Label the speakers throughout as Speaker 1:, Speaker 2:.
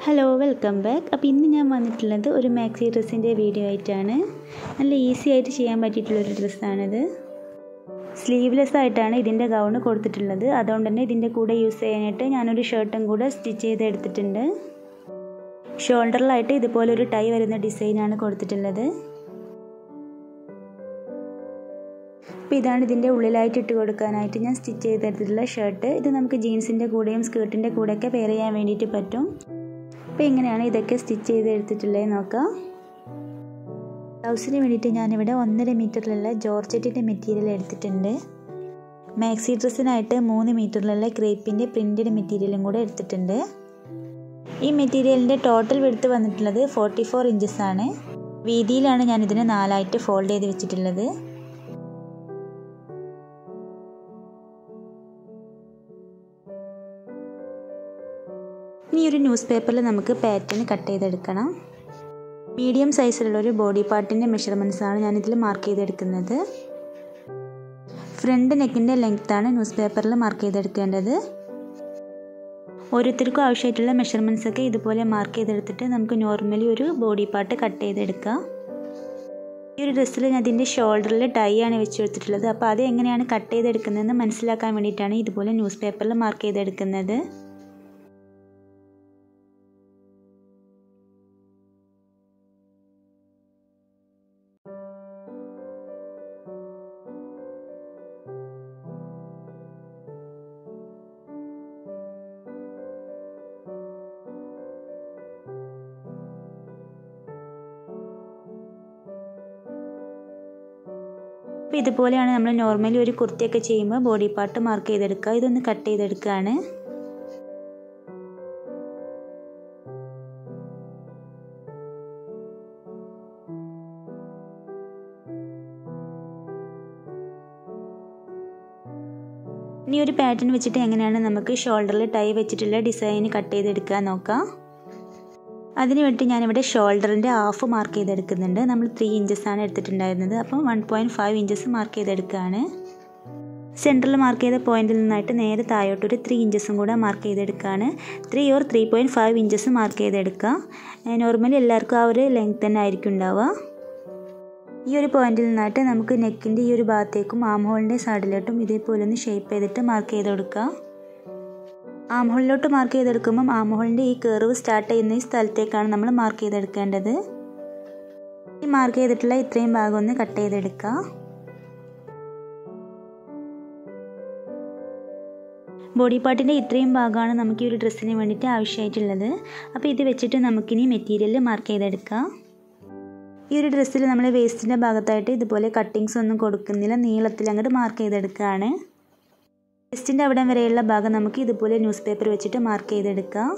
Speaker 1: Hello welcome back. അപ്പോൾ ഇന്ന് ഞാൻ വന്നിട്ടുള്ളത് ഒരു മാക്സി ഡ്രസ്സിൻ്റെ വീഡിയോ ആയിട്ടാണ്. നല്ല ഈസി ആയിട്ട് ചെയ്യാൻ പറ്റിയിട്ടുള്ളൊരു ഡ്രസ്സാണിത്. സ്ലീവ്ലെസ് ആയിട്ടാണ് ഇതിൻ്റെ ഗൗണ് കൊടുത്തിട്ടുള്ളത്. അതുകൊണ്ട് തന്നെ ഇതിൻ്റെ കൂടെ യൂസ് ചെയ്യാനായിട്ട് ഞാനൊരു ഷർട്ടും കൂടെ സ്റ്റിച്ച് ചെയ്ത് എടുത്തിട്ടുണ്ട്. ഷോൾഡറിലായിട്ട് ഇതുപോലൊരു ടൈ വരുന്ന ഡിസൈനാണ് കൊടുത്തിട്ടുള്ളത്. അപ്പോൾ ഇതാണ് ഇതിൻ്റെ ഉള്ളിലായിട്ട് ഇട്ട് കൊടുക്കാനായിട്ട് ഞാൻ സ്റ്റിച്ച് ചെയ്തെടുത്തിട്ടുള്ള ഷർട്ട്. ഇത് നമുക്ക് ജീൻസിൻ്റെ കൂടെയും സ്കേർട്ടിൻ്റെ കൂടെയൊക്കെ പെയർ ചെയ്യാൻ വേണ്ടിയിട്ട് പറ്റും. അപ്പോൾ എങ്ങനെയാണ് ഇതൊക്കെ സ്റ്റിച്ച് ചെയ്തെടുത്തിട്ടുള്ളത് നോക്കാം. ബ്ലൗസിന് വേണ്ടിയിട്ട് ഞാനിവിടെ 1.5 മീറ്ററിലുള്ള ജോർജറ്റിൻ്റെ മെറ്റീരിയൽ എടുത്തിട്ടുണ്ട്. മാക്സി ഡ്രസ്സിനായിട്ട് 3 മീറ്ററിലുള്ള ക്രേപ്പിൻ്റെ പ്രിൻറ്റഡ് മെറ്റീരിയലും കൂടെ എടുത്തിട്ടുണ്ട്. ഈ മെറ്റീരിയലിൻ്റെ ടോട്ടൽ വിഡ്ത്ത് വന്നിട്ടുള്ളത് 44 ഇഞ്ചസ് ആണ്. വീതിയിലാണ് ഞാനിതിനെ 4 ആയിട്ട് ഫോൾഡ് ചെയ്ത് വെച്ചിട്ടുള്ളത്. ഇനി ഒരു ന്യൂസ് പേപ്പറിൽ നമുക്ക് പാറ്റേൺ കട്ട് ചെയ്തെടുക്കണം. മീഡിയം സൈസിലുള്ള ഒരു ബോഡി പാർട്ടിൻ്റെ മെഷർമെൻറ്റ്സാണ് ഞാനിതിൽ മാർക്ക് ചെയ്തെടുക്കുന്നത്. ഫ്രണ്ട് നെക്കിൻ്റെ ലെങ്ത്താണ് ന്യൂസ് പേപ്പറിൽ മാർക്ക് ചെയ്തെടുക്കേണ്ടത്. ഓരോരുത്തർക്കും ആവശ്യമായിട്ടുള്ള മെഷർമെൻറ്റ്സൊക്കെ ഇതുപോലെ മാർക്ക് ചെയ്തെടുത്തിട്ട് നമുക്ക് നോർമലി ഒരു ബോഡി പാർട്ട് കട്ട് ചെയ്തെടുക്കാം. ഈ ഒരു ഡ്രസ്സിൽ ഞാൻ അതിൻ്റെ ഷോൾഡറിൽ ടൈ ആണ് വെച്ച് കൊടുത്തിട്ടുള്ളത്. അപ്പോൾ അത് എങ്ങനെയാണ് കട്ട് ചെയ്തെടുക്കുന്നതെന്ന് മനസ്സിലാക്കാൻ വേണ്ടിയിട്ടാണ് ഇതുപോലെ ന്യൂസ് പേപ്പറിൽ മാർക്ക് ചെയ്തെടുക്കുന്നത്. അപ്പോൾ ഇതുപോലെയാണ് നമ്മൾ നോർമലി ഒരു കുർത്തിയൊക്കെ ചെയ്യുമ്പോൾ ബോഡി പാർട്ട് മാർക്ക് ചെയ്തെടുക്കുക. ഇതൊന്ന് കട്ട് ചെയ്തെടുക്കുകയാണ്. ഇനി ഒരു പാറ്റേൺ വെച്ചിട്ട് എങ്ങനെയാണ് നമുക്ക് ഷോൾഡറിൽ ടൈ വെച്ചിട്ടുള്ള ഡിസൈൻ കട്ട് ചെയ്തെടുക്കാൻ നോക്കാം. അതിന് വേണ്ടി ഞാനിവിടെ ഷോൾഡറിൻ്റെ ഹാഫ് മാർക്ക് ചെയ്തെടുക്കുന്നുണ്ട്. നമ്മൾ 3 ഇഞ്ചസാണ് എടുത്തിട്ടുണ്ടായിരുന്നത്. അപ്പം 1.5 ഇഞ്ചസ് മാർക്ക് ചെയ്തെടുക്കുകയാണ്. സെൻറ്ററിൽ മാർക്ക് ചെയ്ത പോയിന്റിൽ നിന്നായിട്ട് നേരെ താഴോട്ടൊരു 3 ഇഞ്ചസും കൂടെ മാർക്ക് ചെയ്തെടുക്കുകയാണ്. 3 or 3.5 ഇഞ്ചസ് മാർക്ക് ചെയ്തെടുക്കുക. നോർമലി എല്ലാവർക്കും ആ ഒരു ലെങ്ത് തന്നെ ആയിരിക്കും ഉണ്ടാവുക. ഈ ഒരു പോയിന്റിൽ നിന്നായിട്ട് നമുക്ക് നെക്കിൻ്റെ ഈ ഒരു ഭാഗത്തേക്കും ആം ഹോളിൻ്റെ സൈഡിലോട്ടും ഇതേപോലെ ഒന്ന് ഷേപ്പ് ചെയ്തിട്ട് മാർക്ക് ചെയ്ത് കൊടുക്കുക. ആം ഹോളിലോട്ട് മാർക്ക് ചെയ്തെടുക്കുമ്പം ആം ഹോളിൻ്റെ ഈ കർവ് സ്റ്റാർട്ട് ചെയ്യുന്ന ഈ സ്ഥലത്തേക്കാണ് നമ്മൾ മാർക്ക് ചെയ്തെടുക്കേണ്ടത്. ഈ മാർക്ക് ചെയ്തിട്ടുള്ള ഇത്രയും ഭാഗം ഒന്ന് കട്ട് ചെയ്തെടുക്കുക. ബോഡി പാർട്ടിൻ്റെ ഇത്രയും ഭാഗമാണ് നമുക്ക് ഈ ഒരു ഡ്രസ്സിന് വേണ്ടിയിട്ട് ആവശ്യമായിട്ടുള്ളത്. അപ്പോൾ ഇത് വെച്ചിട്ട് നമുക്കിനി മെറ്റീരിയൽ മാർക്ക് ചെയ്തെടുക്കാം. ഈ ഒരു ഡ്രസ്സിൽ നമ്മൾ വേസ്റ്റിൻ്റെ ഭാഗത്തായിട്ട് ഇതുപോലെ കട്ടിങ്സ് ഒന്നും കൊടുക്കുന്നില്ല. നീളത്തിൽ അങ്ങോട്ട് മാർക്ക് ചെയ്തെടുക്കുകയാണ്. വേസ്റ്റിൻ്റെ അവിടം വരെയുള്ള ഭാഗം നമുക്ക് ഇതുപോലെ ന്യൂസ് പേപ്പർ വെച്ചിട്ട് മാർക്ക് ചെയ്തെടുക്കാം.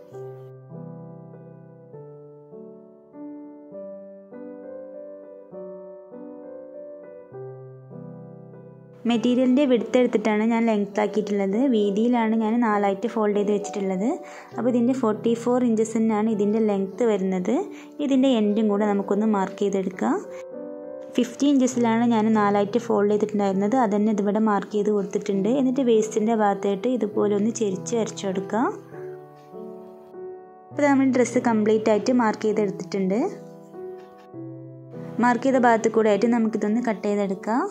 Speaker 1: മെറ്റീരിയലിൻ്റെ വിഡ്ത്ത് എടുത്തിട്ടാണ് ഞാൻ ലെങ്ത് ആക്കിയിട്ടുള്ളത്. വീതിയിലാണ് ഞാൻ 4 ആയിട്ട് ഫോൾഡ് ചെയ്ത് വെച്ചിട്ടുള്ളത്. അപ്പോൾ ഇതിൻ്റെ 44 ഇഞ്ചസിനാണ് ഇതിൻ്റെ ലെങ്ത്ത് വരുന്നത്. ഇതിൻ്റെ എൻഡും കൂടെ നമുക്കൊന്ന് മാർക്ക് ചെയ്തെടുക്കാം. 50 ഇഞ്ചസിലാണ് ഞാൻ 4 ആയിട്ട് ഫോൾഡ് ചെയ്തിട്ടുണ്ടായിരുന്നത്. അതന്നെ ഇതിവിടെ മാർക്ക് ചെയ്ത് കൊടുത്തിട്ടുണ്ട്. എന്നിട്ട് വേസ്റ്റിൻ്റെ ഭാഗത്തായിട്ട് ഇതുപോലെ ഒന്ന് ചെരിച്ച് വരച്ചു കൊടുക്കാം. അപ്പോൾ നമ്മൾ ഡ്രസ്സ് കംപ്ലീറ്റ് ആയിട്ട് മാർക്ക് ചെയ്തെടുത്തിട്ടുണ്ട്. മാർക്ക് ചെയ്ത ഭാഗത്ത് കൂടെ ആയിട്ട് നമുക്കിതൊന്ന് കട്ട് ചെയ്തെടുക്കാം.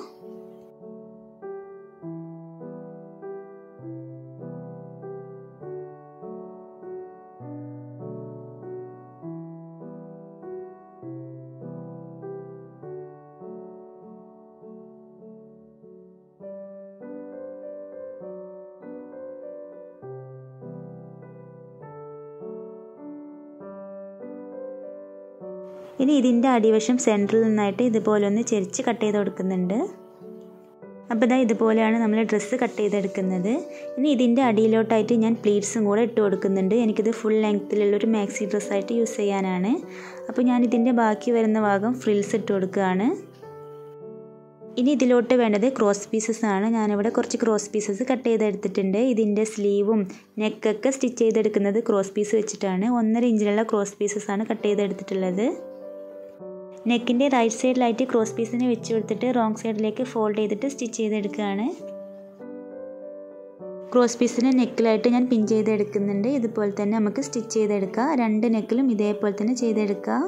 Speaker 1: ഇനി ഇതിൻ്റെ അടിവശം സെൻറ്ററിൽ നിന്നായിട്ട് ഇതുപോലെ ഒന്ന് ചെരിച്ച് കട്ട് ചെയ്ത് കൊടുക്കുന്നുണ്ട്. അപ്പോൾ ഇതാ ഇതുപോലെയാണ് നമ്മൾ ഡ്രസ്സ് കട്ട് ചെയ്തെടുക്കുന്നത്. ഇനി ഇതിൻ്റെ അടിയിലോട്ടായിട്ട് ഞാൻ പ്ലീറ്റ്സും കൂടെ ഇട്ട് കൊടുക്കുന്നുണ്ട്. എനിക്കിത് ഫുൾ ലെങ്ത്തിലുള്ളൊരു മാക്സി ഡ്രസ്സായിട്ട് യൂസ് ചെയ്യാനാണ്. അപ്പോൾ ഞാൻ ഇതിൻ്റെ ബാക്കി വരുന്ന ഭാഗം ഫ്രിൽസ് ഇട്ട് കൊടുക്കുകയാണ്. ഇനി ഇതിലോട്ട് വേണ്ടത് ക്രോസ് പീസസ് ആണ്. ഞാനിവിടെ കുറച്ച് ക്രോസ് പീസസ് കട്ട് ചെയ്തെടുത്തിട്ടുണ്ട്. ഇതിൻ്റെ സ്ലീവും നെക്കൊക്കെ സ്റ്റിച്ച് ചെയ്തെടുക്കുന്നത് ക്രോസ് പീസ് വെച്ചിട്ടാണ്. 1.5 ഇഞ്ചിലുള്ള ക്രോസ് പീസസ് ആണ് കട്ട് ചെയ്തെടുത്തിട്ടുള്ളത്. നെക്കിൻ്റെ റൈറ്റ് സൈഡിലായിട്ട് ക്രോസ് പീസിനെ വെച്ച് കൊടുത്തിട്ട് റോങ് സൈഡിലേക്ക് ഫോൾഡ് ചെയ്തിട്ട് സ്റ്റിച്ച് ചെയ്തെടുക്കുകയാണ്. ക്രോസ് പീസിനെ നെക്കിലായിട്ട് ഞാൻ പിൻ ചെയ്തെടുക്കുന്നുണ്ട്. ഇതുപോലെ തന്നെ നമുക്ക് സ്റ്റിച്ച് ചെയ്തെടുക്കാം. രണ്ട് നെക്കിലും ഇതേപോലെ തന്നെ ചെയ്തെടുക്കാം.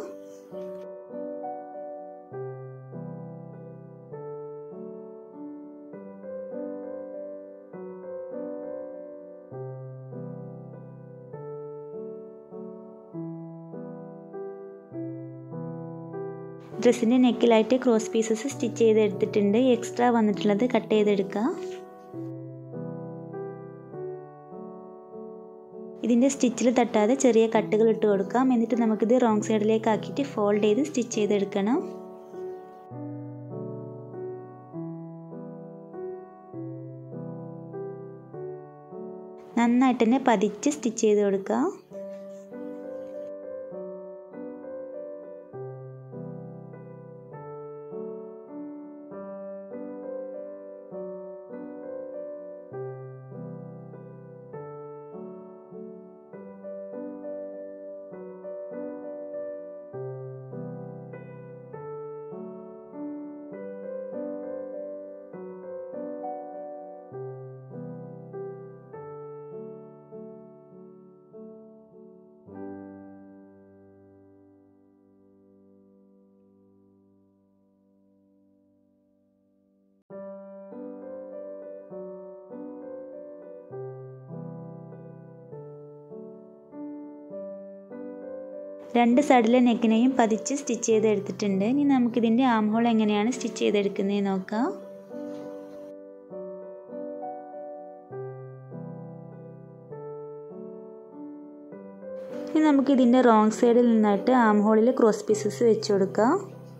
Speaker 1: ഡ്രസ്സിൻ്റെ നെക്കിലായിട്ട് ക്രോസ് പീസസ് സ്റ്റിച്ച് ചെയ്തെടുത്തിട്ടുണ്ട്. എക്സ്ട്രാ വന്നിട്ടുള്ളത് കട്ട് ചെയ്തെടുക്കുക. ഇതിൻ്റെ സ്റ്റിച്ചിൽ തട്ടാതെ ചെറിയ കട്ടുകൾ ഇട്ട് കൊടുക്കാം. എന്നിട്ട് നമുക്കിത് റോങ് സൈഡിലേക്ക് ആക്കിയിട്ട് ഫോൾഡ് ചെയ്ത് സ്റ്റിച്ച് ചെയ്തെടുക്കണം. നന്നായിട്ട് തന്നെ പതിച്ച് സ്റ്റിച്ച് ചെയ്ത് കൊടുക്കുക. രണ്ട് സൈഡിലെ നെക്കിനെയും പതിച്ച് സ്റ്റിച്ച് ചെയ്തെടുത്തിട്ടുണ്ട്. ഇനി നമുക്കിതിൻ്റെ ആം ഹോൾ എങ്ങനെയാണ് സ്റ്റിച്ച് ചെയ്തെടുക്കുന്നത് നോക്കാം. ഇനി നമുക്കിതിൻ്റെ റോങ് സൈഡിൽ നിന്നായിട്ട് ആം ഹോളിൽ ക്രോസ് പീസസ് വെച്ച് കൊടുക്കാം.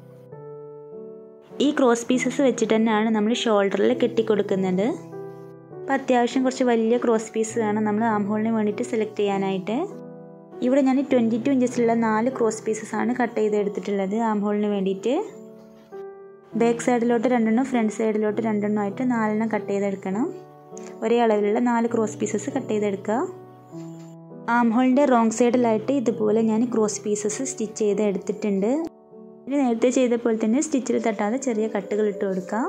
Speaker 1: ഈ ക്രോസ് പീസസ് വെച്ചിട്ട് തന്നെയാണ് നമ്മൾ ഷോൾഡറിൽ കെട്ടിക്കൊടുക്കുന്നത്. അപ്പോൾ അത്യാവശ്യം കുറച്ച് വലിയ ക്രോസ് പീസ് വേണം നമ്മൾ ആം ഹോളിന് വേണ്ടിയിട്ട് സെലക്ട് ചെയ്യാനായിട്ട്. ഇവിടെ ഞാൻ 22 ഇഞ്ചസിലുള്ള 4 ക്രോസ് പീസസ് ആണ് കട്ട് ചെയ്തെടുത്തിട്ടുള്ളത് ആം ഹോളിന് വേണ്ടിയിട്ട്. ബാക്ക് സൈഡിലോട്ട് 2 ഫ്രണ്ട് സൈഡിലോട്ട് 2 ആയിട്ട് 4 കട്ട് ചെയ്തെടുക്കണം. ഒരേ അളവിലുള്ള 4 ക്രോസ് പീസസ് കട്ട് ചെയ്തെടുക്കുക. ആം ഹോളിൻ്റെ റോങ് സൈഡിലായിട്ട് ഇതുപോലെ ഞാൻ ക്രോസ് പീസസ് സ്റ്റിച്ച് ചെയ്ത് എടുത്തിട്ടുണ്ട്. ഇനി നേരത്തെ ചെയ്ത പോലെ തന്നെ സ്റ്റിച്ചിൽ തട്ടാതെ ചെറിയ കട്ടുകൾ ഇട്ട് കൊടുക്കുക.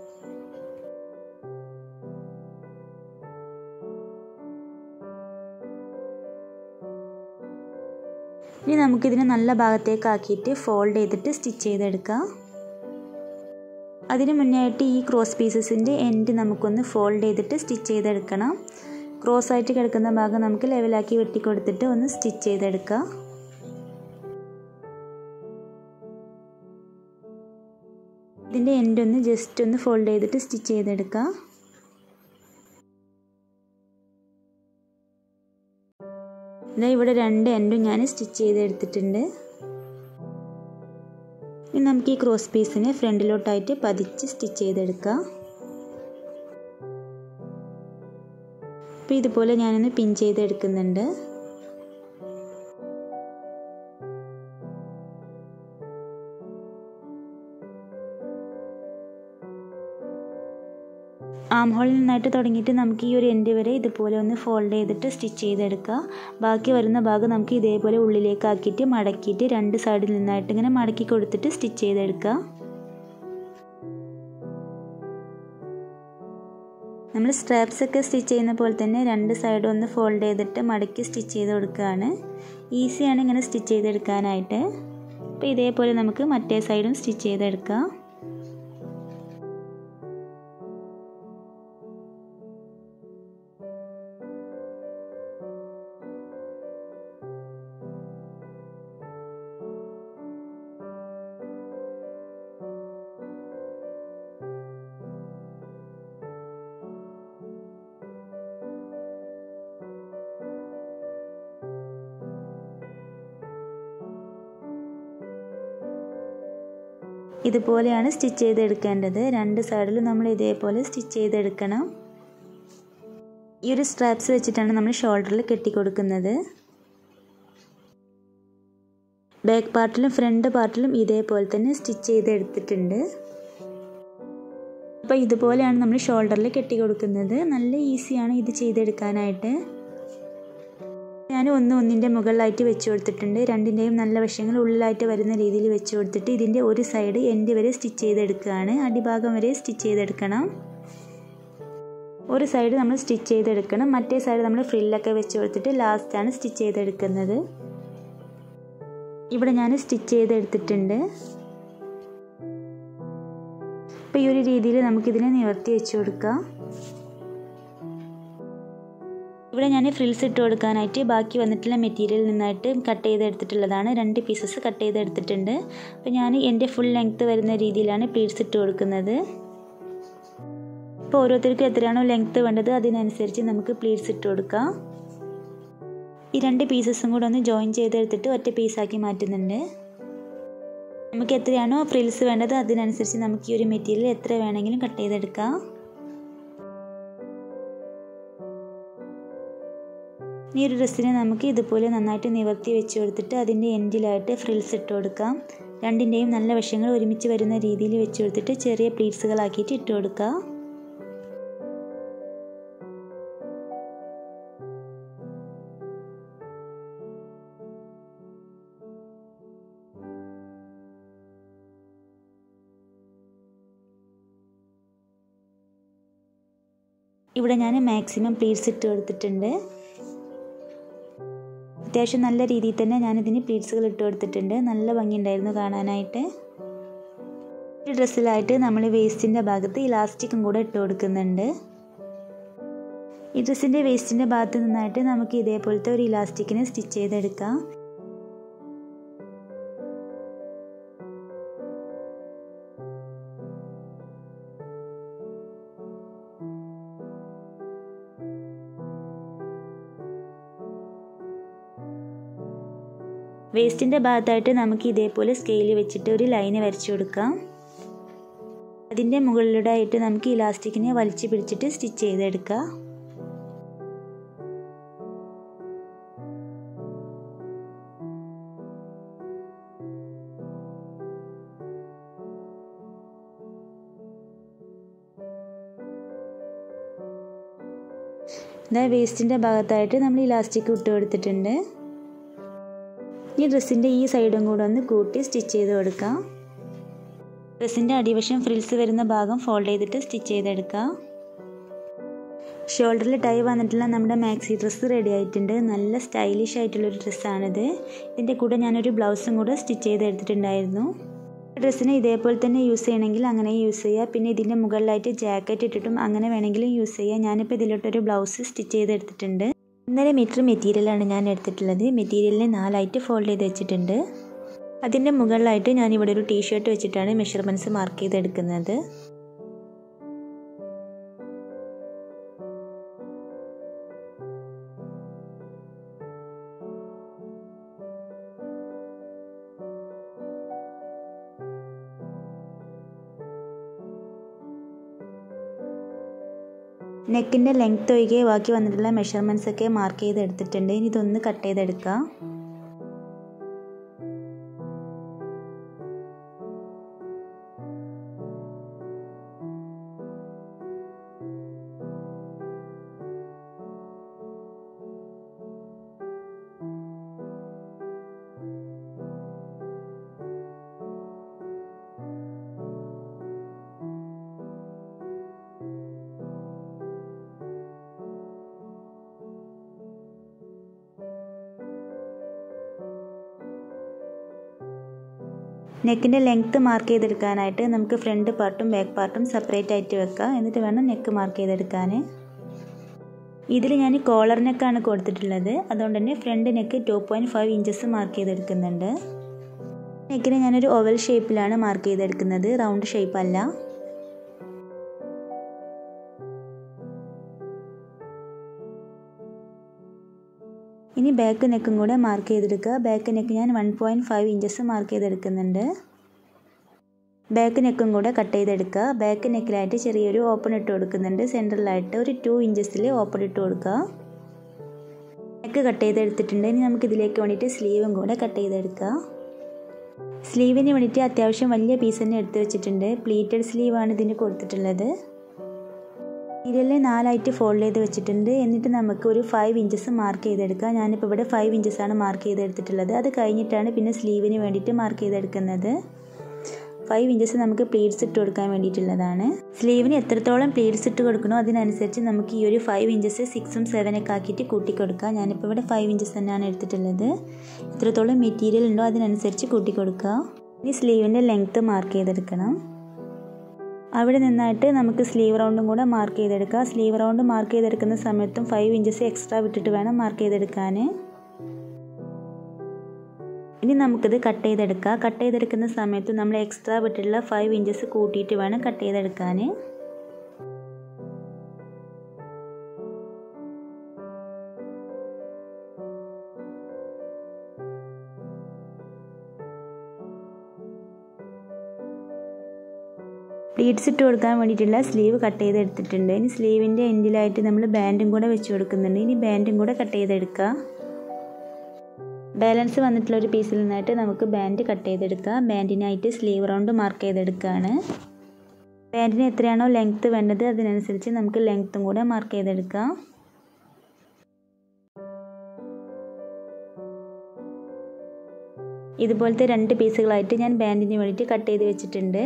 Speaker 1: ഇനി നമുക്കിതിനെ നല്ല ഭാഗത്തേക്ക് ആക്കിയിട്ട് ഫോൾഡ് ചെയ്തിട്ട് സ്റ്റിച്ച് ചെയ്തെടുക്കാം. അതിന് മുന്നേ ആയിട്ട് ഈ ക്രോസ് പീസസിൻ്റെ എൻഡ് നമുക്കൊന്ന് ഫോൾഡ് ചെയ്തിട്ട് സ്റ്റിച്ച് ചെയ്തെടുക്കണം. ക്രോസ് ആയിട്ട് കിടക്കുന്ന ഭാഗം നമുക്ക് ലെവലാക്കി വെട്ടിക്കൊടുത്തിട്ട് ഒന്ന് സ്റ്റിച്ച് ചെയ്തെടുക്കാം. ഇതിൻ്റെ എൻഡ് ഒന്ന് ജസ്റ്റ് ഒന്ന് ഫോൾഡ് ചെയ്തിട്ട് സ്റ്റിച്ച് ചെയ്തെടുക്കാം. ഇവിടെ 2 എൻഡും ഞാൻ സ്റ്റിച്ച് ചെയ്തെടുത്തിട്ടുണ്ട്. ഇനി നമുക്ക് ഈ ക്രോസ് പീസിനെ ഫ്രണ്ടിലോട്ടായിട്ട് പതിച്ച് സ്റ്റിച്ച് ചെയ്തെടുക്കാം. അപ്പോൾ ഇതുപോലെ ഞാനൊന്ന് പിൻ ചെയ്തെടുക്കുന്നുണ്ട്. ആം ഹോളിൽ നിന്നായിട്ട് തുടങ്ങിയിട്ട് നമുക്ക് ഈ ഒരു എൻഡ് വരെ ഇതുപോലെ ഒന്ന് ഫോൾഡ് ചെയ്തിട്ട് സ്റ്റിച്ച് ചെയ്തെടുക്കുക. ബാക്കി വരുന്ന ഭാഗം നമുക്ക് ഇതേപോലെ ഉള്ളിലേക്ക് ആക്കിയിട്ട് മടക്കിയിട്ട് 2 സൈഡിൽ നിന്നായിട്ട് ഇങ്ങനെ മടക്കി കൊടുത്തിട്ട് സ്റ്റിച്ച് ചെയ്തെടുക്കുക. നമ്മൾ സ്ട്രാപ്സ് ഒക്കെ സ്റ്റിച്ച് ചെയ്യുന്ന പോലെ തന്നെ 2 സൈഡും ഒന്ന് ഫോൾഡ് ചെയ്തിട്ട് മടക്കി സ്റ്റിച്ച് ചെയ്ത് കൊടുക്കുകയാണ്. ഈസിയാണ് ഇങ്ങനെ സ്റ്റിച്ച് ചെയ്തെടുക്കാനായിട്ട്. അപ്പോൾ ഇതേപോലെ നമുക്ക് മറ്റേ സൈഡും സ്റ്റിച്ച് ചെയ്തെടുക്കാം. ഇതുപോലെയാണ് സ്റ്റിച്ച് ചെയ്തെടുക്കേണ്ടത്. 2 സൈഡിലും നമ്മൾ ഇതേപോലെ സ്റ്റിച്ച് ചെയ്തെടുക്കണം. ഈ ഒരു സ്ട്രാപ്സ് വെച്ചിട്ടാണ് നമ്മൾ ഷോൾഡറിൽ കെട്ടിക്കൊടുക്കുന്നത്. ബാക്ക് പാർട്ടിലും ഫ്രണ്ട് പാർട്ടിലും ഇതേപോലെ തന്നെ സ്റ്റിച്ച് ചെയ്തെടുത്തിട്ടുണ്ട്. അപ്പോൾ ഇതുപോലെയാണ് നമ്മൾ ഷോൾഡറിൽ കെട്ടിക്കൊടുക്കുന്നത്. നല്ല ഈസിയാണ് ഇത് ചെയ്തെടുക്കാനായിട്ട്. ഞാൻ ഒന്നിൻ്റെ മുകളിലായിട്ട് വെച്ച് കൊടുത്തിട്ടുണ്ട്. രണ്ടിൻ്റെയും നല്ല വശങ്ങൾ ഉള്ളിലായിട്ട് വരുന്ന രീതിയിൽ വെച്ച് കൊടുത്തിട്ട് ഇതിൻ്റെ ഒരു സൈഡ് എൻഡ് വരെ സ്റ്റിച്ച് ചെയ്തെടുക്കുകയാണ്. അടിഭാഗം വരെ സ്റ്റിച്ച് ചെയ്തെടുക്കണം. ഒരു സൈഡ് നമ്മൾ സ്റ്റിച്ച് ചെയ്തെടുക്കണം, മറ്റേ സൈഡ് നമ്മൾ ഫ്രില്ലൊക്കെ വെച്ച് കൊടുത്തിട്ട് ലാസ്റ്റാണ് സ്റ്റിച്ച് ചെയ്തെടുക്കുന്നത്. ഇവിടെ ഞാൻ സ്റ്റിച്ച് ചെയ്തെടുത്തിട്ടുണ്ട്. അപ്പോൾ ഈ ഒരു രീതിയിൽ നമുക്കിതിനെ നിവർത്തി വെച്ച് കൊടുക്കാം. ഇവിടെ ഞാൻ ഫ്രിൽസ് ഇട്ട് കൊടുക്കാനായിട്ട് ബാക്കി വന്നിട്ടുള്ള മെറ്റീരിയലിൽ നിന്നായിട്ട് കട്ട് ചെയ്തെടുത്തിട്ടുള്ളതാണ്. 2 പീസസ് കട്ട് ചെയ്തെടുത്തിട്ടുണ്ട്. അപ്പോൾ ഞാൻ എൻ്റെ ഫുൾ ലെങ്ത്ത് വരുന്ന രീതിയിലാണ് പ്ലീറ്റ്സ് ഇട്ട് കൊടുക്കുന്നത്. അപ്പോൾ ഓരോരുത്തർക്കും എത്രയാണോ ലെങ്ത്ത് വേണ്ടത് അതിനനുസരിച്ച് നമുക്ക് പ്ലീറ്റ്സ് ഇട്ട് കൊടുക്കാം. ഈ 2 പീസസും കൂടെ ഒന്ന് ജോയിൻ ചെയ്തെടുത്തിട്ട് ഒറ്റ പീസാക്കി മാറ്റുന്നുണ്ട്. നമുക്ക് എത്രയാണോ ഫ്രിൽസ് വേണ്ടത് അതിനനുസരിച്ച് നമുക്ക് ഈ ഒരു മെറ്റീരിയൽ എത്ര വേണമെങ്കിലും കട്ട് ചെയ്തെടുക്കാം. ഈ ഒരു ഡ്രസ്സിനെ നമുക്ക് ഇതുപോലെ നന്നായിട്ട് നിവർത്തി വെച്ച് കൊടുത്തിട്ട് അതിൻ്റെ എൻഡിലായിട്ട് ഫ്രിൽസ് ഇട്ട് കൊടുക്കാം. രണ്ടിൻ്റെയും നല്ല വശങ്ങൾ ഒരുമിച്ച് വരുന്ന രീതിയിൽ വെച്ച് കൊടുത്തിട്ട് ചെറിയ പ്ലീറ്റ്സുകളാക്കിയിട്ട് ഇട്ട് കൊടുക്കാം. ഇവിടെ ഞാൻ മാക്സിമം പ്ലീറ്റ്സ് ഇട്ട് കൊടുത്തിട്ടുണ്ട്. അത്യാവശ്യം നല്ല രീതിയിൽ തന്നെ ഞാനിതിന് പ്ലീറ്റ്സുകൾ ഇട്ട് കൊടുത്തിട്ടുണ്ട്. നല്ല ഭംഗിയുണ്ടായിരുന്നു കാണാനായിട്ട്. ഈ ഡ്രസ്സിലായിട്ട് നമ്മൾ വേസ്റ്റിൻ്റെ ഭാഗത്ത് ഇലാസ്റ്റിക്കും കൂടെ ഇട്ട് കൊടുക്കുന്നുണ്ട്. ഈ ഡ്രസ്സിൻ്റെ വേസ്റ്റിൻ്റെ ഭാഗത്ത് നിന്നായിട്ട് നമുക്ക് ഇതേപോലത്തെ ഒരു ഇലാസ്റ്റിക്കിനെ സ്റ്റിച്ച് ചെയ്തെടുക്കാം. വേസ്റ്റിൻ്റെ ഭാഗത്തായിട്ട് നമുക്ക് ഇതേപോലെ സ്കെയിൽ വെച്ചിട്ട് ഒരു ലൈന് വരച്ചു കൊടുക്കാം. അതിൻ്റെ മുകളിലൂടെ ആയിട്ട് നമുക്ക് ഇലാസ്റ്റിക്കിനെ വലിച്ചു പിടിച്ചിട്ട് സ്റ്റിച്ച് ചെയ്തെടുക്കാം. ഇതാ വേസ്റ്റിൻ്റെ ഭാഗത്തായിട്ട് നമ്മൾ ഇലാസ്റ്റിക് ഇട്ട് കൊടുത്തിട്ടുണ്ട്. ഈ ഡ്രസ്സിൻ്റെ ഈ സൈഡും കൂടെ ഒന്ന് കൂട്ടി സ്റ്റിച്ച് ചെയ്ത് കൊടുക്കാം. ഡ്രസ്സിൻ്റെ അടിവശം ഫ്രിൽസ് വരുന്ന ഭാഗം ഫോൾഡ് ചെയ്തിട്ട് സ്റ്റിച്ച് ചെയ്തെടുക്കാം. ഷോൾഡറിൽ ടൈ വന്നിട്ടുള്ള നമ്മുടെ മാക്സി ഡ്രസ്സ് റെഡി ആയിട്ടുണ്ട്. നല്ല സ്റ്റൈലിഷ് ആയിട്ടുള്ളൊരു ഡ്രസ്സാണിത്. ഇതിൻ്റെ കൂടെ ഞാനൊരു ബ്ലൗസും കൂടെ സ്റ്റിച്ച് ചെയ്തെടുത്തിട്ടുണ്ടായിരുന്നു. ഡ്രസ്സിന് ഇതേപോലെ തന്നെ യൂസ് ചെയ്യണമെങ്കിൽ അങ്ങനെ യൂസ് ചെയ്യുക. പിന്നെ ഇതിൻ്റെ മുകളിലായിട്ട് ജാക്കറ്റ് ഇട്ടിട്ടും അങ്ങനെ വേണമെങ്കിലും യൂസ് ചെയ്യുക. ഞാനിപ്പോൾ ഇതിലോട്ടൊരു ബ്ലൗസ് സ്റ്റിച്ച് ചെയ്തെടുത്തിട്ടുണ്ട്. 1.5 മീറ്റർ മെറ്റീരിയലാണ് ഞാൻ എടുത്തിട്ടുള്ളത്. മെറ്റീരിയലിനെ 4 ആയിട്ട് ഫോൾഡ് ചെയ്ത് വെച്ചിട്ടുണ്ട്. അതിൻ്റെ മുകളിലായിട്ട് ഞാനിവിടെ ഒരു ടീഷർട്ട് വെച്ചിട്ടാണ് മെഷർമെൻറ്റ്സ് മാർക്ക് ചെയ്തെടുക്കുന്നത്. നെക്കിൻ്റെ ലെങ്ത്ത് ഒഴികെ ബാക്കി വന്നിട്ടുള്ള മെഷർമെൻറ്റ്സ് ഒക്കെ മാർക്ക് ചെയ്തെടുത്തിട്ടുണ്ട്. ഇനി ഇതൊന്ന് കട്ട് ചെയ്തെടുക്കാം. നെക്കിൻ്റെ ലെങ്ത്ത് മാർക്ക് ചെയ്തെടുക്കാനായിട്ട് നമുക്ക് ഫ്രണ്ട് പാർട്ടും ബാക്ക് പാർട്ടും സെപ്പറേറ്റ് ആയിട്ട് വെക്കാം. എന്നിട്ട് വേണം നെക്ക് മാർക്ക് ചെയ്തെടുക്കാൻ. ഇതിൽ ഞാൻ കോളർ നെക്കാണ് കൊടുത്തിട്ടുള്ളത്. അതുകൊണ്ട് തന്നെ ഫ്രണ്ട് നെക്ക് 2.5 ഇഞ്ചസ് മാർക്ക് ചെയ്തെടുക്കുന്നുണ്ട്. നെക്കിനെ ഞാനൊരു ഓവൽ ഷേപ്പിലാണ് മാർക്ക് ചെയ്തെടുക്കുന്നത്, റൗണ്ട് ഷേപ്പ് അല്ല. ഇനി ബാക്ക് നെക്കും കൂടെ മാർക്ക് ചെയ്തെടുക്കുക. ബാക്ക് നെക്ക് ഞാൻ 1.5 ഇഞ്ചസ് മാർക്ക് ചെയ്തെടുക്കുന്നുണ്ട്. ബാക്ക് നെക്കും കൂടെ കട്ട് ചെയ്തെടുക്കുക. ബാക്ക് നെക്കിലായിട്ട് ചെറിയൊരു ഓപ്പൺ ഇട്ട് കൊടുക്കുന്നുണ്ട്. സെൻറ്ററിലായിട്ട് ഒരു 2 ഇഞ്ചസിൽ ഓപ്പൺ ഇട്ട് കൊടുക്കുക. നെക്ക് കട്ട് ചെയ്തെടുത്തിട്ടുണ്ട്. ഇനി നമുക്ക് ഇതിലേക്ക് വേണ്ടിയിട്ട് സ്ലീവും കൂടെ കട്ട് ചെയ്തെടുക്കുക. സ്ലീവിന് വേണ്ടിയിട്ട് അത്യാവശ്യം വലിയ പീസ് തന്നെ എടുത്ത് വെച്ചിട്ടുണ്ട്. പ്ലീറ്റഡ് സ്ലീവാണ് ഇതിന് കൊടുത്തിട്ടുള്ളത്. ഇതിലെ 4 ആയിട്ട് ഫോൾഡ് ചെയ്ത് വെച്ചിട്ടുണ്ട്. എന്നിട്ട് നമുക്ക് ഒരു 5 ഇഞ്ചസ് മാർക്ക് ചെയ്തെടുക്കാം. ഞാനിപ്പോൾ ഇവിടെ 5 ഇഞ്ചസാണ് മാർക്ക് ചെയ്തെടുത്തിട്ടുള്ളത്. അത് കഴിഞ്ഞിട്ടാണ് പിന്നെ സ്ലീവിന് വേണ്ടിയിട്ട് മാർക്ക് ചെയ്തെടുക്കുന്നത്. 5 ഇഞ്ചസ് നമുക്ക് പ്ലീറ്റ്സ് ഇട്ട് കൊടുക്കാൻ വേണ്ടിയിട്ടുള്ളതാണ്. സ്ലീവിന് എത്രത്തോളം പ്ലീറ്റ്സ് ഇട്ട് കൊടുക്കണോ അതിനനുസരിച്ച് നമുക്ക് ഈ ഒരു 5 ഇഞ്ചസ് 6ഉം 7 ഒക്കെ ആക്കിയിട്ട് കൂട്ടി കൊടുക്കുക. ഞാനിപ്പോൾ ഇവിടെ 5 ഇഞ്ചസ് തന്നെയാണ് എടുത്തിട്ടുള്ളത്. എത്രത്തോളം മെറ്റീരിയൽ ഉണ്ടോ അതിനനുസരിച്ച് കൂട്ടി കൊടുക്കുക. ഇനി സ്ലീവിൻ്റെ ലെങ്ത്ത് മാർക്ക് ചെയ്തെടുക്കണം. അവിടെ നിന്നായിട്ട് നമുക്ക് സ്ലീവ് റൗണ്ടും കൂടെ മാർക്ക് ചെയ്തെടുക്കുക. സ്ലീവ് റൗണ്ട് മാർക്ക് ചെയ്തെടുക്കുന്ന സമയത്തും 5 ഇഞ്ചസ് എക്സ്ട്രാ വിട്ടിട്ട് വേണം മാർക്ക് ചെയ്തെടുക്കാൻ. ഇനി നമുക്കിത് കട്ട് ചെയ്തെടുക്കാം. കട്ട് ചെയ്തെടുക്കുന്ന സമയത്ത് നമ്മൾ എക്സ്ട്രാ വിട്ടിട്ടുള്ള 5 ഇഞ്ചസ് കൂട്ടിയിട്ട് വേണം കട്ട് ചെയ്തെടുക്കാൻ. പ്ലീറ്റ്സ് ഇട്ട് കൊടുക്കാൻ വേണ്ടിയിട്ടുള്ള സ്ലീവ് കട്ട് ചെയ്തെടുത്തിട്ടുണ്ട്. ഇനി സ്ലീവിൻ്റെ എൻഡിലായിട്ട് നമ്മൾ ബാൻഡും കൂടെ വെച്ച് കൊടുക്കുന്നുണ്ട്. ഇനി ബാൻഡും കൂടെ കട്ട് ചെയ്തെടുക്കുക. ബാലൻസ് വന്നിട്ടുള്ള ഒരു പീസിൽ നിന്നായിട്ട് നമുക്ക് ബാൻഡ് കട്ട് ചെയ്തെടുക്കാം. ബാൻഡിനായിട്ട് സ്ലീവ് റൗണ്ട് മാർക്ക് ചെയ്തെടുക്കുകയാണ്. ബാൻഡിന് എത്രയാണോ ലെങ്ത്ത് വേണ്ടത് അതിനനുസരിച്ച് നമുക്ക് ലെങ്ത്തും കൂടെ മാർക്ക് ചെയ്തെടുക്കാം. ഇതുപോലത്തെ 2 പീസുകളായിട്ട് ഞാൻ ബാൻഡിന് വേണ്ടിയിട്ട് കട്ട് ചെയ്ത് വെച്ചിട്ടുണ്ട്.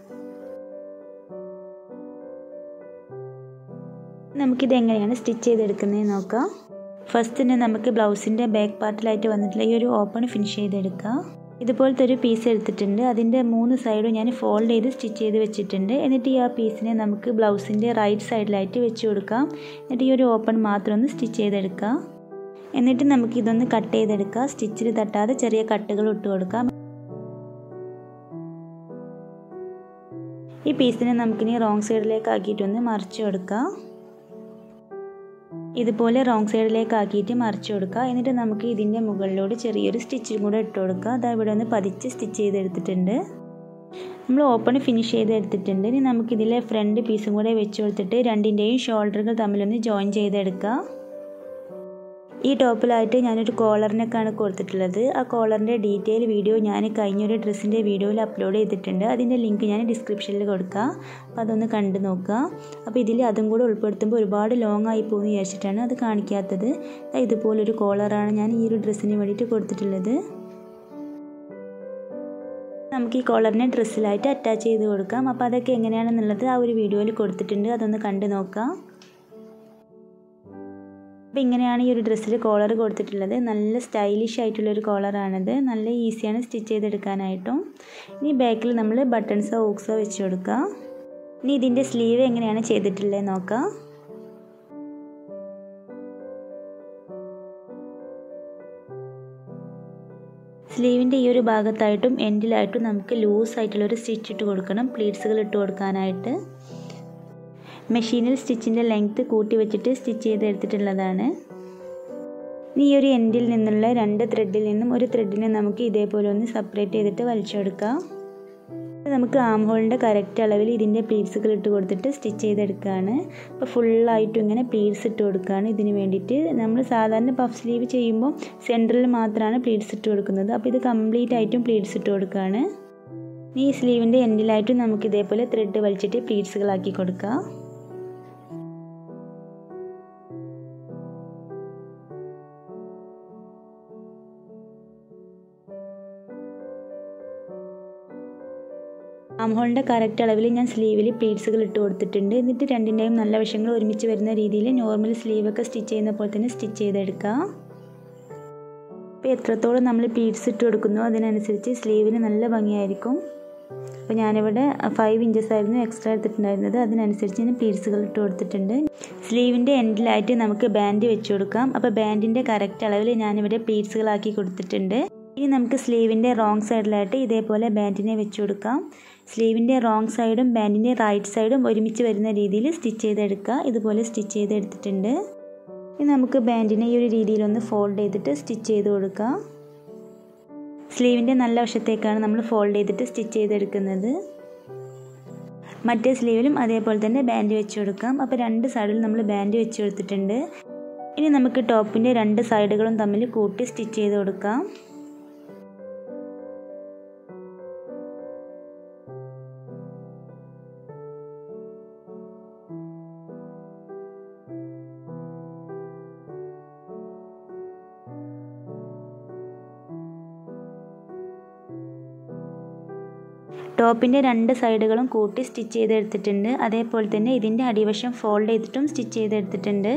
Speaker 1: നമുക്കിത് എങ്ങനെയാണ് സ്റ്റിച്ച് ചെയ്തെടുക്കുന്നതെന്ന് നോക്കാം. ഫസ്റ്റ് തന്നെ നമുക്ക് ബ്ലൗസിൻ്റെ ബാക്ക് പാർട്ടിലായിട്ട് വന്നിട്ടുള്ള ഈ ഒരു ഓപ്പൺ ഫിനിഷ് ചെയ്തെടുക്കുക. ഇതുപോലത്തെ ഒരു പീസ് എടുത്തിട്ടുണ്ട്. അതിൻ്റെ 3 സൈഡും ഞാൻ ഫോൾഡ് ചെയ്ത് സ്റ്റിച്ച് ചെയ്ത് വെച്ചിട്ടുണ്ട്. എന്നിട്ട് ഈ ആ പീസിനെ നമുക്ക് ബ്ലൗസിൻ്റെ റൈറ്റ് സൈഡിലായിട്ട് വെച്ച് കൊടുക്കാം. എന്നിട്ട് ഈ ഒരു ഓപ്പൺ മാത്രം ഒന്ന് സ്റ്റിച്ച് ചെയ്തെടുക്കാം. എന്നിട്ട് നമുക്കിതൊന്ന് കട്ട് ചെയ്തെടുക്കാം. സ്റ്റിച്ചിൽ തട്ടാതെ ചെറിയ കട്ടുകൾ ഇട്ട് കൊടുക്കാം. ഈ പീസിനെ നമുക്കിനി റോങ് സൈഡിലേക്ക് ആക്കിയിട്ടൊന്ന് മറിച്ച് കൊടുക്കാം. ഇതുപോലെ റോങ് സൈഡിലേക്ക് ആക്കിയിട്ട് മറിച്ച് കൊടുക്കുക. എന്നിട്ട് നമുക്ക് ഇതിൻ്റെ മുകളിലോട്ട് ചെറിയൊരു സ്റ്റിച്ചും കൂടെ ഇട്ട് കൊടുക്കുക. അത് ഇവിടെ ഒന്ന് പതിച്ച് സ്റ്റിച്ച് ചെയ്തെടുത്തിട്ടുണ്ട്. നമ്മൾ ഓപ്പൺ ഫിനിഷ് ചെയ്തെടുത്തിട്ടുണ്ട്. ഇനി നമുക്കിതിലെ ഫ്രണ്ട് പീസും കൂടെ വെച്ച് കൊടുത്തിട്ട് രണ്ടിൻ്റെയും ഷോൾഡറുകൾ തമ്മിലൊന്ന് ജോയിൻ ചെയ്തെടുക്കുക. ഈ ടോപ്പിലായിട്ട് ഞാനൊരു കോളറിനൊക്കെയാണ് കൊടുത്തിട്ടുള്ളത്. ആ കോളറിൻ്റെ ഡീറ്റെയിൽ വീഡിയോ ഞാൻ കഴിഞ്ഞൊരു ഡ്രസ്സിൻ്റെ വീഡിയോയിൽ അപ്ലോഡ് ചെയ്തിട്ടുണ്ട്. അതിൻ്റെ ലിങ്ക് ഞാൻ ഡിസ്ക്രിപ്ഷനിൽ കൊടുക്കാം. അപ്പോൾ അതൊന്ന് കണ്ടു നോക്കുക. അപ്പോൾ ഇതിൽ അതും കൂടെ ഉൾപ്പെടുത്തുമ്പോൾ ഒരുപാട് ലോങ് ആയി പോകുമെന്ന് വിചാരിച്ചിട്ടാണ് അത് കാണിക്കാത്തത്. ഇതുപോലൊരു കോളറാണ് ഞാൻ ഈ ഒരു ഡ്രസ്സിന് വേണ്ടിയിട്ട് കൊടുത്തിട്ടുള്ളത്. നമുക്ക് ഈ കോളറിനെ ഡ്രസ്സിലായിട്ട് അറ്റാച്ച് ചെയ്ത് കൊടുക്കാം. അപ്പോൾ അതൊക്കെ എങ്ങനെയാണെന്നുള്ളത് ആ ഒരു വീഡിയോയിൽ കൊടുത്തിട്ടുണ്ട്. അതൊന്ന് കണ്ടു നോക്കാം. അപ്പോൾ ഇങ്ങനെയാണ് ഈ ഒരു ഡ്രസ്സിൽ കോളർ കൊടുത്തിട്ടുള്ളത്. നല്ല സ്റ്റൈലിഷ് ആയിട്ടുള്ളൊരു കോളറാണിത്. നല്ല ഈസിയാണ് സ്റ്റിച്ച് ചെയ്തെടുക്കാനായിട്ടും. ഇനി ബാക്കിൽ നമ്മൾ ബട്ടൺസോ ഹൂക്സോ വെച്ച് കൊടുക്കുക. ഇനി ഇതിൻ്റെ സ്ലീവ് എങ്ങനെയാണ് ചെയ്തിട്ടുള്ളത് നോക്കാം. സ്ലീവിൻ്റെ ഈ ഒരു ഭാഗത്തായിട്ടും എൻഡിലായിട്ടും നമുക്ക് ലൂസായിട്ടുള്ളൊരു സ്റ്റിച്ച് ഇട്ട് കൊടുക്കണം. പ്ലീറ്റ്സുകൾ ഇട്ട് കൊടുക്കാനായിട്ട് മെഷീനിൽ സ്റ്റിച്ചിൻ്റെ ലെങ്ത്ത് കൂട്ടി വെച്ചിട്ട് സ്റ്റിച്ച് ചെയ്തെടുത്തിട്ടുള്ളതാണ്. ഇനി ഈ ഒരു എൻഡിൽ നിന്നുള്ള 2 ത്രെഡിൽ നിന്നും ഒരു ത്രെഡിനെ നമുക്ക് ഇതേപോലെ ഒന്ന് സെപ്പറേറ്റ് ചെയ്തിട്ട് വലിച്ചെടുക്കാം. നമുക്ക് ആം ഹോളിൻ്റെ കറക്റ്റ് അളവിൽ ഇതിൻ്റെ പ്ലീറ്റ്സുകൾ ഇട്ട് കൊടുത്തിട്ട് സ്റ്റിച്ച് ചെയ്തെടുക്കുകയാണ്. അപ്പോൾ ഫുള്ളായിട്ടും ഇങ്ങനെ പ്ലീറ്റ്സ് ഇട്ട് കൊടുക്കുകയാണ്. ഇതിന് വേണ്ടിയിട്ട് നമ്മൾ സാധാരണ പഫ് സ്ലീവ് ചെയ്യുമ്പോൾ സെൻറ്ററിൽ മാത്രമാണ് പ്ലീറ്റ്സ് ഇട്ട് കൊടുക്കുന്നത്. അപ്പോൾ ഇത് കംപ്ലീറ്റ് ആയിട്ടും പ്ലീറ്റ്സ് ഇട്ട് കൊടുക്കുകയാണ്. ഈ സ്ലീവിൻ്റെ എൻഡിലായിട്ടും നമുക്ക് ഇതേപോലെ ത്രെഡ് വലിച്ചിട്ട് പ്ലീറ്റ്സുകളാക്കി കൊടുക്കാം. ആം ഹോളിൻ്റെ കറക്റ്റ് അളവിൽ ഞാൻ സ്ലീവിൽ പ്ലീറ്റ്സുകൾ ഇട്ട് കൊടുത്തിട്ടുണ്ട്. എന്നിട്ട് രണ്ടിൻ്റെയും നല്ല വശങ്ങൾ ഒരുമിച്ച് വരുന്ന രീതിയിൽ നോർമൽ സ്ലീവൊക്കെ സ്റ്റിച്ച് ചെയ്യുന്ന പോലെ തന്നെ സ്റ്റിച്ച് ചെയ്തെടുക്കാം. അപ്പോൾ എത്രത്തോളം നമ്മൾ പ്ലീറ്റ്സ് ഇട്ട് കൊടുക്കുന്നോ അതിനനുസരിച്ച് സ്ലീവിന് നല്ല ഭംഗിയായിരിക്കും. അപ്പോൾ ഞാനിവിടെ 5 ഇഞ്ചസ് ആയിരുന്നു എക്സ്ട്രാ എടുത്തിട്ടുണ്ടായിരുന്നത്. അതിനനുസരിച്ച് ഞാൻ പ്ലീറ്റ്സുകൾ ഇട്ട് കൊടുത്തിട്ടുണ്ട്. സ്ലീവിൻ്റെ എൻഡിലായിട്ട് നമുക്ക് ബാൻഡ് വെച്ച് കൊടുക്കാം. അപ്പോൾ ബാൻഡിൻ്റെ കറക്റ്റ് അളവിൽ ഞാനിവിടെ പ്ലീറ്റ്സുകളാക്കി കൊടുത്തിട്ടുണ്ട്. ഇനി നമുക്ക് സ്ലീവിൻ്റെ റോങ് സൈഡിലായിട്ട് ഇതേപോലെ ബാൻഡിനെ വെച്ച് കൊടുക്കാം. സ്ലീവിൻ്റെ റോങ് സൈഡും ബാൻഡിൻ്റെ റൈറ്റ് സൈഡും ഒരുമിച്ച് വരുന്ന രീതിയിൽ സ്റ്റിച്ച് ചെയ്തെടുക്കുക. ഇതുപോലെ സ്റ്റിച്ച് ചെയ്തെടുത്തിട്ടുണ്ട്. ഇനി നമുക്ക് ബാൻഡിനെ ഈ ഒരു രീതിയിലൊന്ന് ഫോൾഡ് ചെയ്തിട്ട് സ്റ്റിച്ച് ചെയ്ത് കൊടുക്കാം. സ്ലീവിൻ്റെ നല്ല വശത്തേക്കാണ് നമ്മൾ ഫോൾഡ് ചെയ്തിട്ട് സ്റ്റിച്ച് ചെയ്തെടുക്കുന്നത്. മറ്റേ സ്ലീവിലും അതേപോലെ തന്നെ ബാൻഡ് വെച്ച് കൊടുക്കാം. അപ്പോൾ 2 സൈഡിലും നമ്മൾ ബാൻഡ് വെച്ച് കൊടുത്തിട്ടുണ്ട്. ഇനി നമുക്ക് ടോപ്പിൻ്റെ 2 സൈഡുകളും തമ്മിൽ കൂട്ടി സ്റ്റിച്ച് ചെയ്ത് കൊടുക്കാം. ടോപ്പിൻ്റെ 2 സൈഡുകളും കൂട്ടി സ്റ്റിച്ച് ചെയ്തെടുത്തിട്ടുണ്ട്. അതേപോലെ തന്നെ ഇതിൻ്റെ അടിവശം ഫോൾഡ് ചെയ്തിട്ടും സ്റ്റിച്ച് ചെയ്തെടുത്തിട്ടുണ്ട്.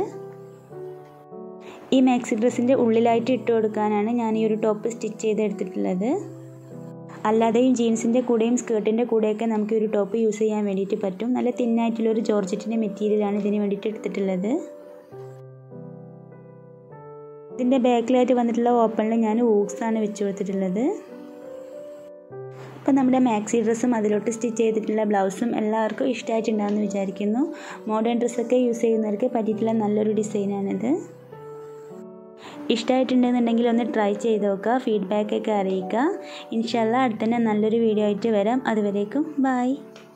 Speaker 1: ഈ മാക്സി ഡ്രസ്സിൻ്റെ ഉള്ളിലായിട്ട് ഇട്ട് കൊടുക്കാനാണ് ഞാൻ ഈ ഒരു ടോപ്പ് സ്റ്റിച്ച് ചെയ്തെടുത്തിട്ടുള്ളത്. അല്ലാതെയും ജീൻസിൻ്റെ കൂടെയും സ്കേർട്ടിൻ്റെ കൂടെയൊക്കെ നമുക്ക് ഒരു ടോപ്പ് യൂസ് ചെയ്യാൻ വേണ്ടിയിട്ട് പറ്റും. നല്ല തിന്നായിട്ടുള്ളൊരു ജോർജറ്റിൻ്റെ മെറ്റീരിയലാണ് ഇതിന് വേണ്ടിയിട്ട് എടുത്തിട്ടുള്ളത്. ഇതിൻ്റെ ബാക്കിലായിട്ട് വന്നിട്ടുള്ള ഓപ്പണിൽ ഞാൻ ഊക്സാണ് വെച്ച് കൊടുത്തിട്ടുള്ളത്. അപ്പം നമ്മുടെ മാക്സി ഡ്രസ്സും അതിലോട്ട് സ്റ്റിച്ച് ചെയ്തിട്ടുള്ള ബ്ലൗസും എല്ലാവർക്കും ഇഷ്ടമായിട്ടുണ്ടാകുമെന്ന് വിചാരിക്കുന്നു. മോഡേൺ ഡ്രസ്സൊക്കെ യൂസ് ചെയ്യുന്നവർക്ക് പറ്റിയിട്ടുള്ള നല്ലൊരു ഡിസൈനാണിത്. ഇഷ്ടമായിട്ടുണ്ടെന്നുണ്ടെങ്കിൽ ഒന്ന് ട്രൈ ചെയ്ത് നോക്കുക, ഫീഡ്ബാക്കൊക്കെ അറിയിക്കുക. ഇൻഷാല്ലാ അടുത്ത തന്നെ നല്ലൊരു വീഡിയോ ആയിട്ട് വരാം. അതുവരേക്കും ബൈ.